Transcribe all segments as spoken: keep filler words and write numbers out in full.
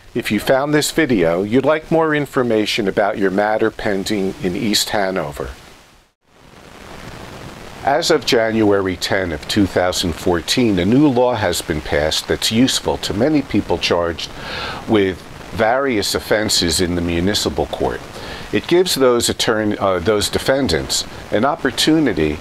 If you found this video, you'd like more information about your matter pending in East Hanover. As of January tenth of two thousand fourteen, a new law has been passed that's useful to many people charged with various offenses in the municipal court. It gives those attorney, uh, those defendants an opportunity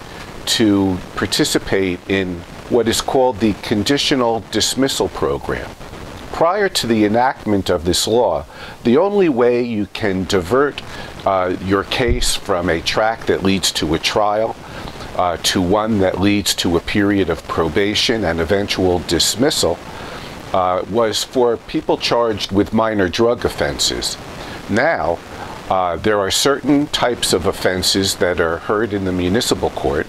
to participate in what is called the conditional dismissal program. Prior to the enactment of this law, the only way you can divert uh, your case from a track that leads to a trial uh, to one that leads to a period of probation and eventual dismissal uh, was for people charged with minor drug offenses. Now, uh, there are certain types of offenses that are heard in the municipal court,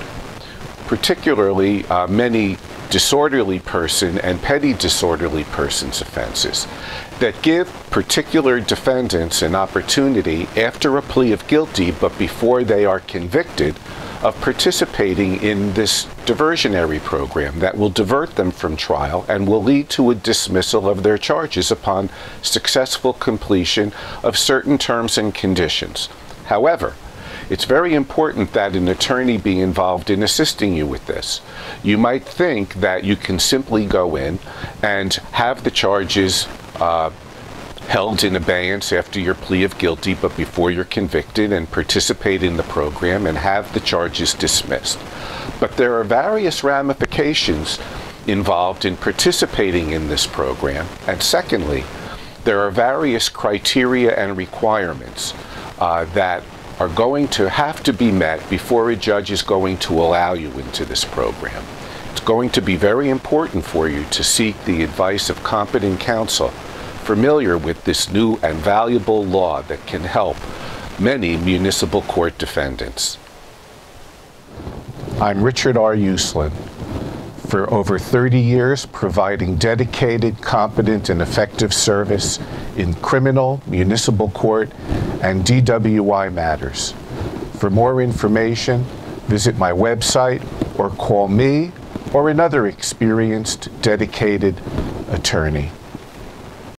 particularly uh, many disorderly person and petty disorderly persons offenses, that give particular defendants an opportunity after a plea of guilty, but before they are convicted, of participating in this diversionary program that will divert them from trial and will lead to a dismissal of their charges upon successful completion of certain terms and conditions. However, it's very important that an attorney be involved in assisting you with this. You might think that you can simply go in and have the charges uh, held in abeyance after your plea of guilty, but before you're convicted, and participate in the program and have the charges dismissed. But there are various ramifications involved in participating in this program. And secondly, there are various criteria and requirements uh, that are going to have to be met before a judge is going to allow you into this program. It's going to be very important for you to seek the advice of competent counsel familiar with this new and valuable law that can help many municipal court defendants. I'm Richard R. Uslan. For over thirty years, providing dedicated, competent, and effective service in criminal, municipal court, and D W I matters. For more information, visit my website or call me or another experienced, dedicated attorney.